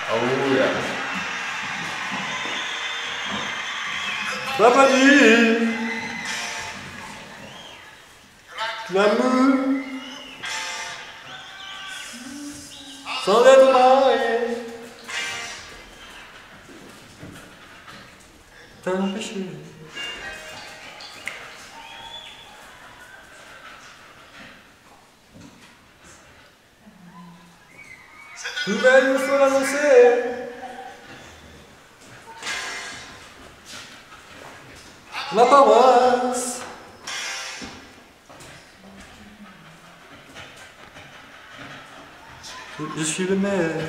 Oh yeah. Papa dit l'amour sans être marié t'as empêché. Nouvelle nous faut l'annoncer. La paroisse. Je suis le maire.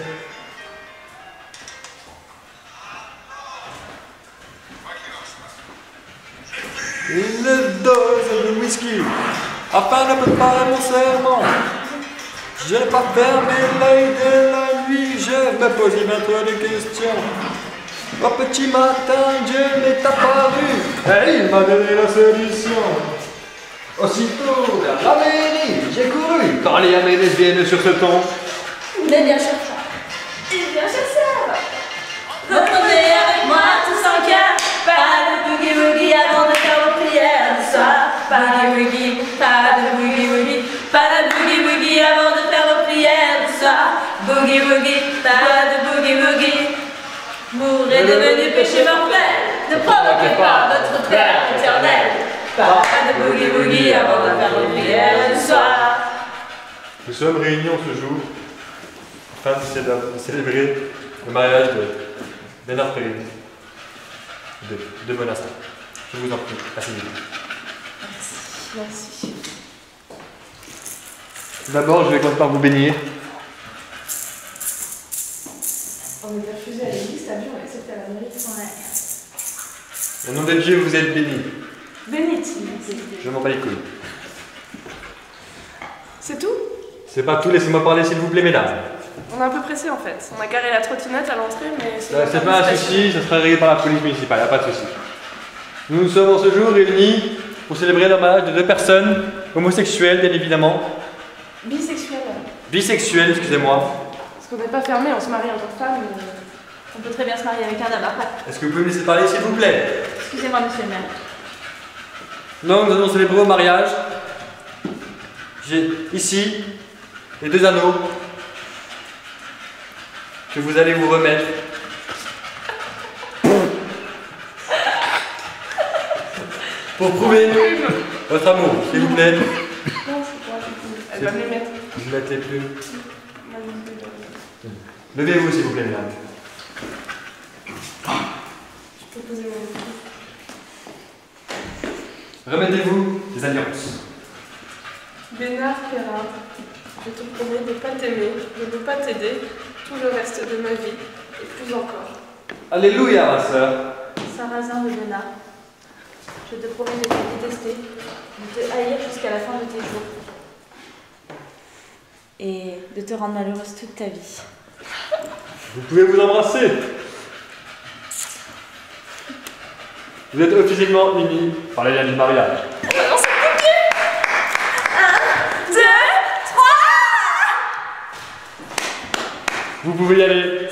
Une dose de whisky afin de préparer mon serment. Je n'ai pas fermé l'œil de la nuit, je me posais maintenant des questions. Au petit matin, Dieu m'est apparu et il m'a donné la solution. Aussitôt vers la mairie, j'ai couru parler à mes lesbiennes sur ce ton. Mais bien sûr ça. Et bien sûr ça. Reprenez avec moi tous en cœur. Pas de boogie woogie avant de faire vos prières du soir. Pas de boogie, pas de boogie woogie. Pas de boogie woogie avant de faire vos prières du soir. Boogie woogie, pas de boogie woogie. Mourrez devenu péché mortel. Ne provoquez pas votre Père éternel. Pas de boogie woogie avant de faire vos prières du soir. Nous sommes réunis en ce jour afin de célébrer le mariage de Bernard Perrine de Monastin. Je vous en prie, asseyez-vous. Merci. D'abord, je vais commencer par vous bénir. On est refusé à l'église, t'as vu, on accepte à la mairie. Au nom de Dieu, vous êtes bénis. Bénite. Je m'en bats les couilles. C'est tout? C'est pas tout, laissez-moi parler s'il vous plaît, mesdames. On est un peu pressé en fait. On a garé la trottinette à l'entrée, mais C'est pas un souci, ça sera réglé par la police municipale, y a pas de souci. Nous nous sommes en ce jour réunis pour célébrer le mariage de deux personnes homosexuelles, bien évidemment. Bisexuel. Bisexuelles, excusez-moi. Parce qu'on n'est pas fermé, on se marie en tant que femme, mais on peut très bien se marier avec un homme après. Est-ce que vous pouvez me laisser parler s'il vous plaît? Excusez-moi, monsieur le maire. Donc, nous allons célébrer au mariage. J'ai ici les deux anneaux que vous allez vous remettre. Pour prouver votre amour, s'il vous plaît. Non, c'est pas du Elle va me les mettre. Vous mettez les plumes. Levez-vous, s'il vous plaît, mesdames. Je peux poser mon Remettez-vous les alliances. Bernard Perrin, je te promets de ne pas t'aimer, de ne pas t'aider tout le reste de ma vie, et plus encore. Alléluia, ma sœur. Sarrazin de Bernard, je te promets de te détester, de te haïr jusqu'à la fin de tes jours, et de te rendre malheureuse toute ta vie. Vous pouvez vous embrasser. Vous êtes officiellement unis par les liens du mariage. Maintenant c'est compliqué. 1, 2, 3. Vous pouvez y aller.